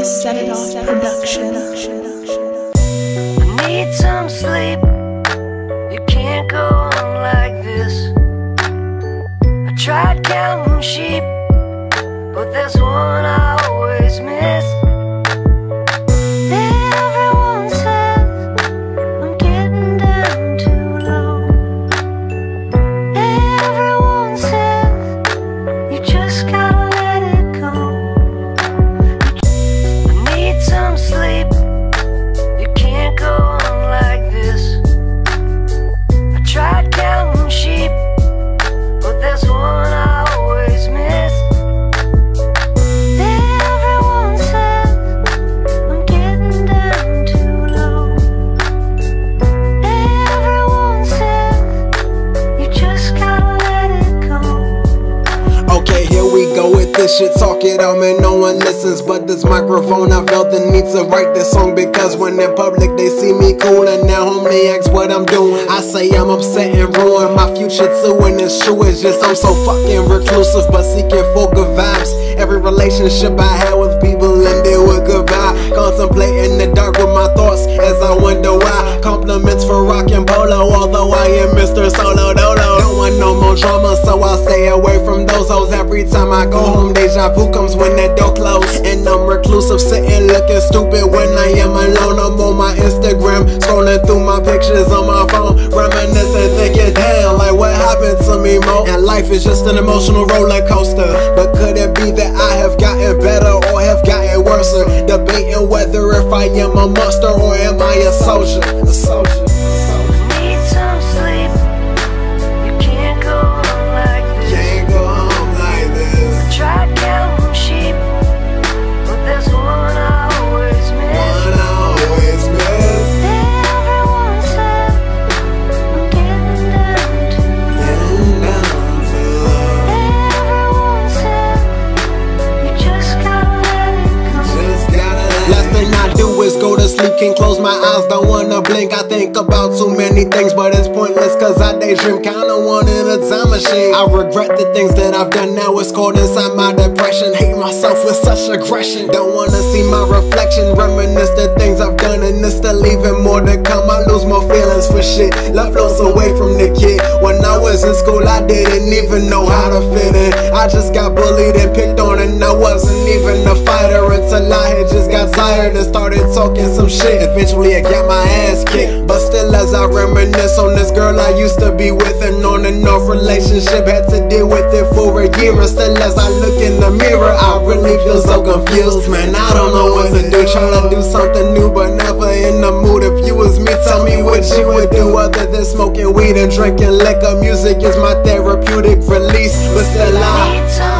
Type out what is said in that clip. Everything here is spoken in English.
Set It Off Production. I need some sleep. You can't go on like this. I tried counting sheep, but there's one I always miss. Everyone says I'm getting down too low. Everyone says you just gotta let it go. I need some sleep. You can't go on like this. I tried counting sheep, but there's one I always miss. Everyone says I'm getting down too low. Everyone says you just gotta let it go. Okay, here we go with this shit. Talk it out, man, no one listens but this microphone. I felt the need to write this song because when in public they see me cool, and now home they ask what I'm doing. I say I'm upset and ruin my future too, and it's true, it's just I'm so fucking reclusive but seeking for good vibes. Every relationship I had with people ended with goodbye. Contemplating the dark with my thoughts as I wonder why. Compliments for rockin' polo, although I am Mr. Solo Dolo. Don't want no more drama, so I'll stay away from those hoes. Every time I go home, deja vu comes when that door closes. And I'm reclusive, sitting looking stupid when I am alone. I'm on my Instagram, scrolling through my pictures on my phone, reminiscing, thinking, damn, like what happened to me, mo? And life is just an emotional roller coaster. But could it be that I have gotten better or have gotten worse? Debating whether if I am a monster or am I a soldier. Need some sleep. You can't go on like this. Can't go home like this. Tried counting sheep, but there's one I always miss. One I always miss. Everyone says I'm getting down too low. Getting down too low. Everyone says you just gotta let it go. Just gotta let Last thing I do is go to sleep, can't close my eyes, don't wanna blink. I think about too many things, but it's pointless cause I daydream, kinda wanting a time machine. I regret the things that I've done, now it's caught inside my depression. Hate myself with such aggression, don't wanna see my reflection. Reminisce the things I've done and it's still even more to come. I lose more feelings for shit, love flows away from the kid. When I was in school I didn't even know how to fit in. I just got bullied and picked on and I wasn't even a fighter until I had just got tired and started talking some shit. Eventually I got my ass kicked, but still as I reminisce on this girl I used to be with, an on and off relationship, had to deal with it for a year. And still as I look in the mirror I really feel so confused, man, I don't know what to do. Trying to do something new but never in the mood. If you was me, tell me what you would do other than smoking weed and drinking liquor. Music is my therapeutic release, but still Need some